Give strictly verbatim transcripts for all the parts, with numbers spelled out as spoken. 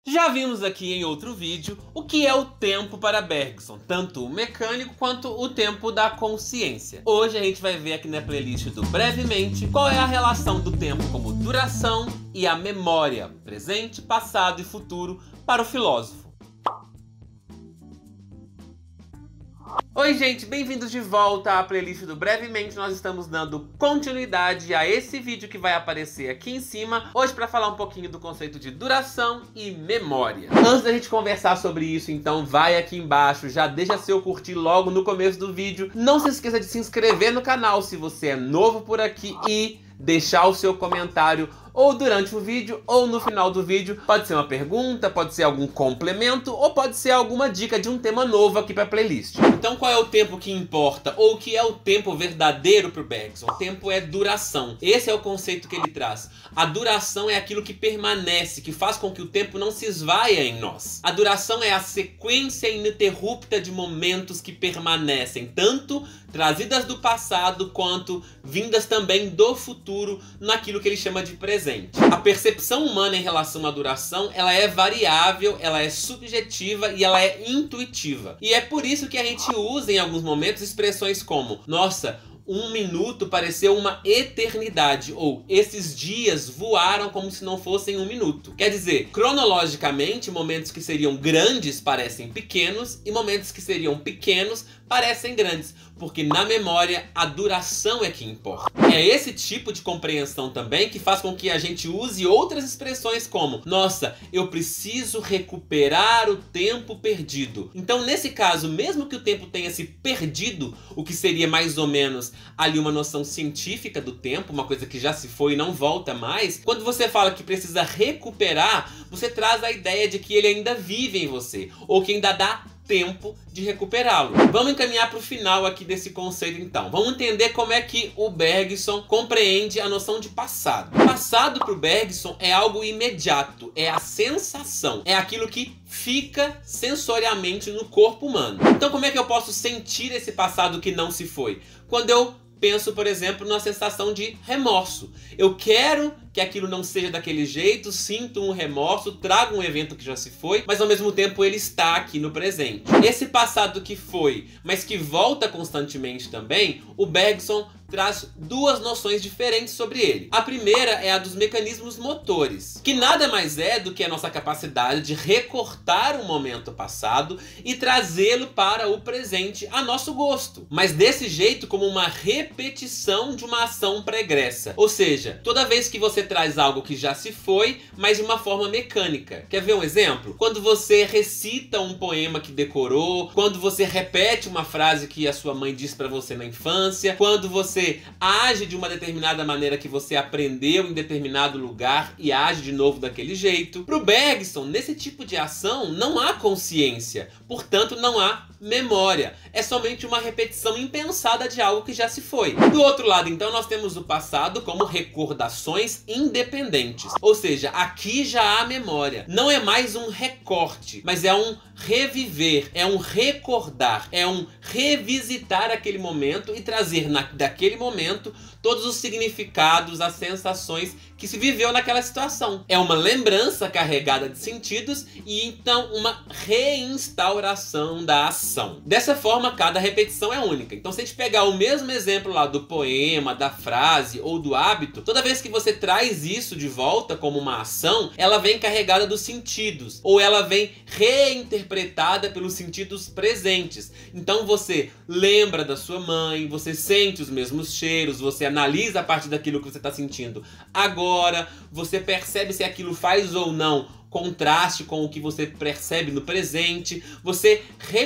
Já vimos aqui em outro vídeo o que é o tempo para Bergson, tanto o mecânico quanto o tempo da consciência. Hoje a gente vai ver aqui na playlist do Brevemente qual é a relação do tempo como duração e a memória, presente, passado e futuro, para o filósofo. Oi gente, bem-vindos de volta à playlist do Brevemente. Nós estamos dando continuidade a esse vídeo que vai aparecer aqui em cima, hoje para falar um pouquinho do conceito de duração e memória. Antes da gente conversar sobre isso, então vai aqui embaixo, já deixa seu curtir logo no começo do vídeo. Não se esqueça de se inscrever no canal se você é novo por aqui e deixar o seu comentário ou durante o vídeo ou no final do vídeo. Pode ser uma pergunta, pode ser algum complemento ou pode ser alguma dica de um tema novo aqui para a playlist. Então qual é o tempo que importa ou o que é o tempo verdadeiro para o Bergson? O tempo é duração. Esse é o conceito que ele traz. A duração é aquilo que permanece, que faz com que o tempo não se esvaia em nós. A duração é a sequência ininterrupta de momentos que permanecem, tanto trazidas do passado quanto vindas também do futuro naquilo que ele chama de presente. A percepção humana em relação à duração, ela é variável, ela é subjetiva e ela é intuitiva. E é por isso que a gente usa em alguns momentos expressões como: nossa, um minuto pareceu uma eternidade, ou esses dias voaram como se não fossem um minuto. Quer dizer, cronologicamente, momentos que seriam grandes parecem pequenos e momentos que seriam pequenos parecem grandes, porque na memória a duração é que importa. É esse tipo de compreensão também que faz com que a gente use outras expressões como: nossa, eu preciso recuperar o tempo perdido. Então nesse caso, mesmo que o tempo tenha se perdido, o que seria mais ou menos ali uma noção científica do tempo, uma coisa que já se foi e não volta mais, quando você fala que precisa recuperar, você traz a ideia de que ele ainda vive em você, ou que ainda dá tempo de recuperá-lo. Vamos encaminhar para o final aqui desse conceito então. Vamos entender como é que o Bergson compreende a noção de passado. Passado para o Bergson é algo imediato, é a sensação, é aquilo que fica sensorialmente no corpo humano. Então como é que eu posso sentir esse passado que não se foi? Quando eu penso, por exemplo, numa sensação de remorso. Eu quero que aquilo não seja daquele jeito, sinto um remorso, trago um evento que já se foi, mas ao mesmo tempo ele está aqui no presente. Esse passado que foi, mas que volta constantemente também, o Bergson traz duas noções diferentes sobre ele. A primeira é a dos mecanismos motores, que nada mais é do que a nossa capacidade de recortar um momento passado e trazê-lo para o presente a nosso gosto, mas desse jeito como uma repetição de uma ação pregressa. Ou seja, toda vez que você traz algo que já se foi, mas de uma forma mecânica. Quer ver um exemplo? Quando você recita um poema que decorou, quando você repete uma frase que a sua mãe disse para você na infância, quando você Você age de uma determinada maneira que você aprendeu em determinado lugar e age de novo daquele jeito. Para o Bergson, nesse tipo de ação não há consciência, portanto não há memória. É somente uma repetição impensada de algo que já se foi. Do outro lado, então, nós temos o passado como recordações independentes. Ou seja, aqui já há memória. Não é mais um recorte, mas é um reviver, é um recordar, é um revisitar aquele momento e trazer na, daquele momento todos os significados, as sensações que se viveu naquela situação. É uma lembrança carregada de sentidos e então uma reinstauração da ação. Dessa forma, cada repetição é única. Então se a gente pegar o mesmo exemplo lá do poema, da frase ou do hábito, toda vez que você traz isso de volta como uma ação, ela vem carregada dos sentidos, ou ela vem reinterpretada pelos sentidos presentes. Então você lembra da sua mãe, você sente os mesmos cheiros, você analisa a partir daquilo que você está sentindo agora, você percebe se aquilo faz ou não contraste com o que você percebe no presente, você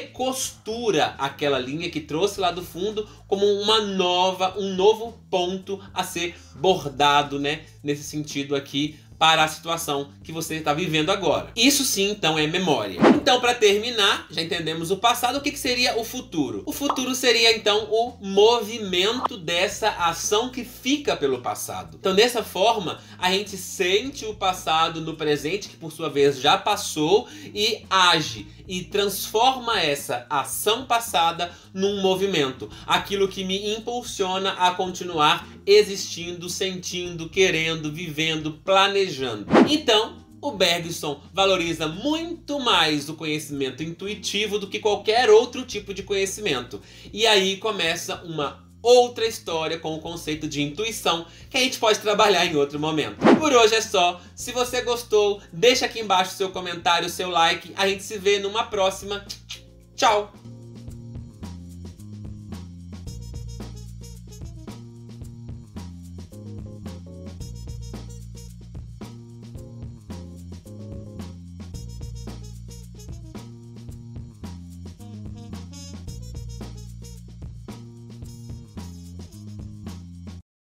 recostura aquela linha que trouxe lá do fundo como uma nova, um novo ponto a ser bordado, né, nesse sentido aqui, para a situação que você está vivendo agora. Isso sim, então, é memória. Então, para terminar, já entendemos o passado, o que que seria o futuro? O futuro seria, então, o movimento dessa ação que fica pelo passado. Então, dessa forma, a gente sente o passado no presente, que por sua vez já passou, e age e transforma essa ação passada num movimento. Aquilo que me impulsiona a continuar existindo, sentindo, querendo, vivendo, planejando. Então, o Bergson valoriza muito mais o conhecimento intuitivo do que qualquer outro tipo de conhecimento. E aí começa uma outra história com o conceito de intuição que a gente pode trabalhar em outro momento. Por hoje é só. Se você gostou, deixa aqui embaixo seu comentário, seu like. A gente se vê numa próxima. Tchau!